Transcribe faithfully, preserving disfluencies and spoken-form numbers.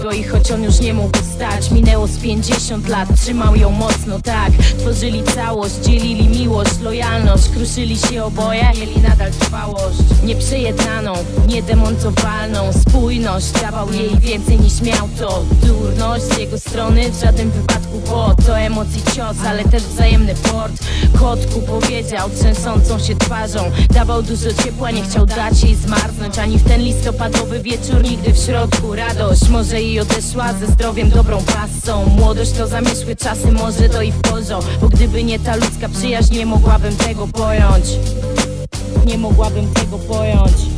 niego i choć on już nie mógł stać, minęło z pięćdziesiąt lat, trzymał ją mocno, tak. Tworzyli całość, dzielili miłość, lojalność, kruszyli się oboje, mieli nadal trwałość. Nieprzejednaną, niedemontowalną spójność, dawał jej więcej niż miał to. Durność z jego strony, w żadnym wypadku bo to emocji cios, ale też wzajemny port. Kotku powiedział trzęsącą się twarzą, dawał dużo ciepła, nie chciał dać jej zmarznąć. Ani w ten listopadowy wieczór, nigdy w środku radość. Może i odeszła ze zdrowiem, dobrą pasą. Młodość to zamierzchłe czasy, może to i w porządku, bo gdyby nie ta ludzka przyjaźń, nie mogłabym tego pojąć. Nie mogłabym tego pojąć.